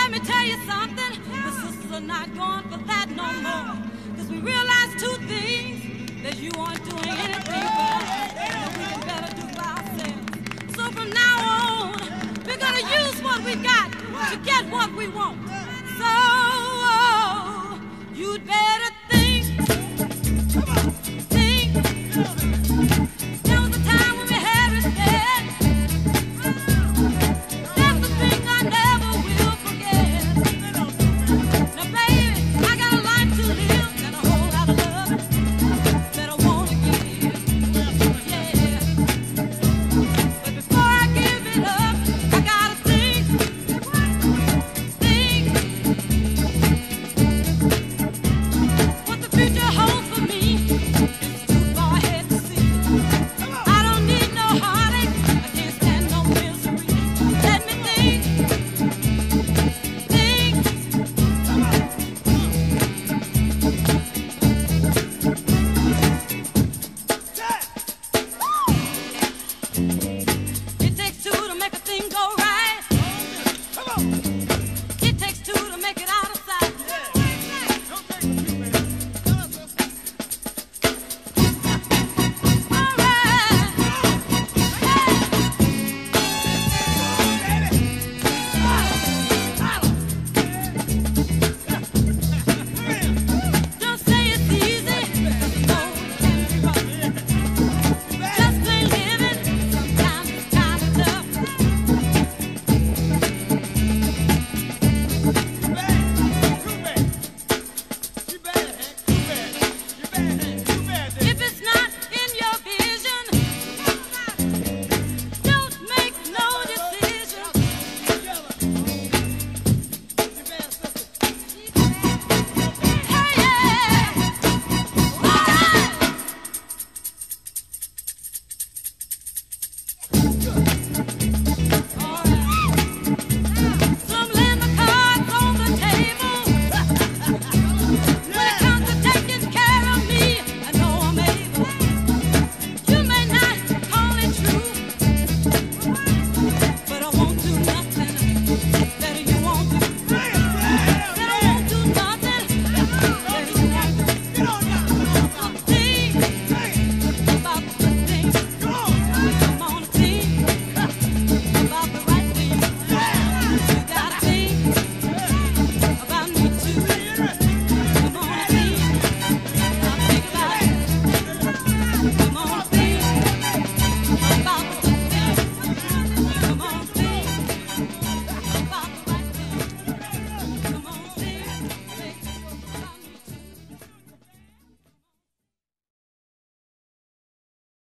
let me tell you something. The sisters are not going for that no more. Because we realize two things. That you aren't doing anything better. That we can better do by ourselves. So from now on, we're going to use what we got to get what we want. So you'd better